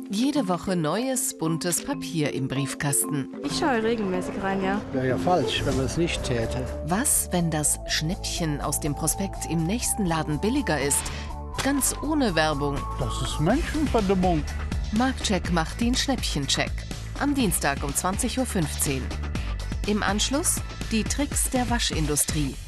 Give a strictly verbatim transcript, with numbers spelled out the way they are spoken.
Jede Woche neues, buntes Papier im Briefkasten. Ich schaue regelmäßig rein, ja. Wäre ja falsch, wenn man es nicht täte. Was, wenn das Schnäppchen aus dem Prospekt im nächsten Laden billiger ist? Ganz ohne Werbung. Das ist Menschenverdummung. Marktcheck macht den Schnäppchencheck. Am Dienstag um zwanzig Uhr fünfzehn. Im Anschluss die Tricks der Waschindustrie.